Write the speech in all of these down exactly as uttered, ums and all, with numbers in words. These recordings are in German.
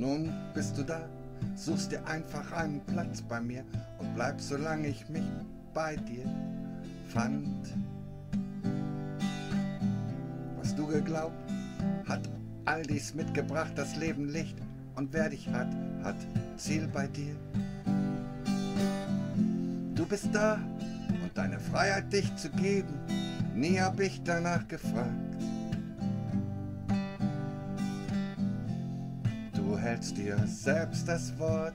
Nun bist du da, suchst dir einfach einen Platz bei mir und bleibst, solange ich mich bei dir fand. Was du geglaubt, hat all dies mitgebracht, das Leben Licht, und wer dich hat, hat Ziel bei dir. Du bist da und deine Freiheit dich zu geben, nie hab ich danach gefragt. Du hältst dir selbst das Wort.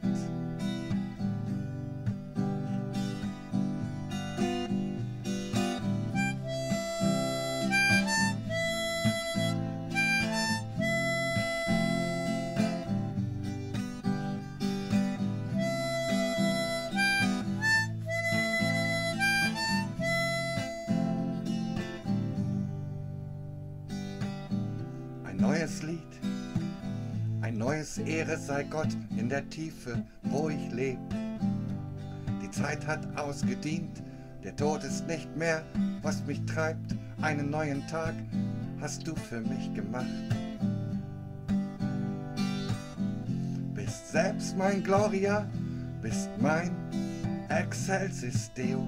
Ein neues Lied, ein neues Ehre sei Gott in der Tiefe, wo ich leb. Die Zeit hat ausgedient, der Tod ist nicht mehr, was mich treibt. Einen neuen Tag hast du für mich gemacht. Bist selbst mein Gloria, bist mein Excelsis Deo.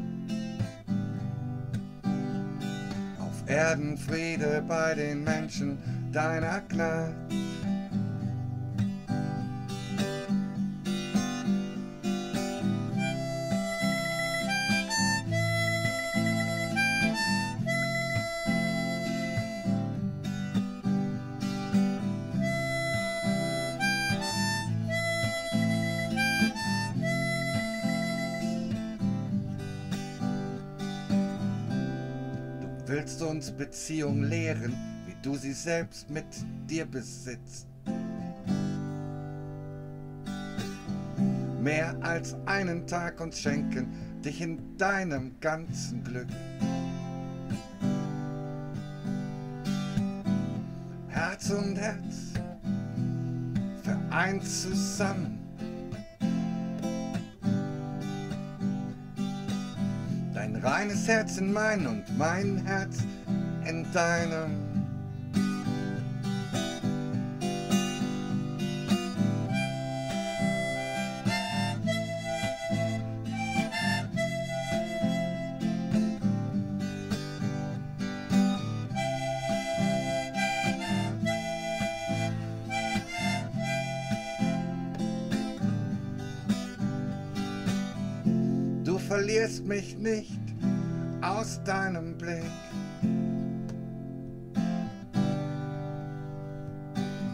Auf Erden Friede bei den Menschen deiner Gnade. Du willst uns Beziehung lehren, wie du sie selbst mit dir besitzt. Mehr als einen Tag uns schenken, dich in deinem ganzen Glück. Herz und Herz vereint zusammen. Dein reines Herz in mein und mein Herz in deinem. Du verlierst mich nicht aus deinem Blick.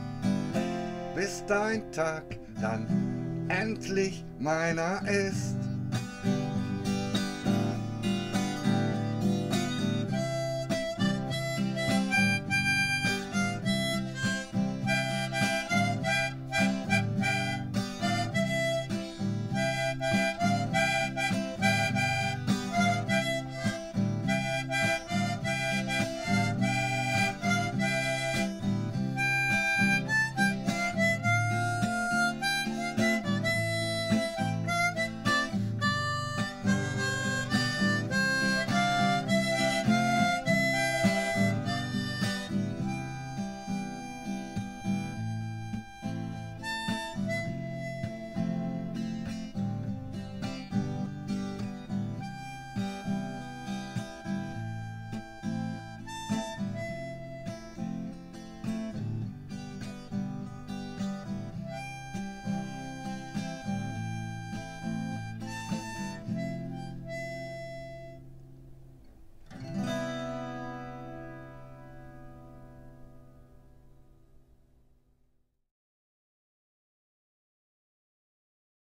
Bis dein Tag dann endlich meiner ist.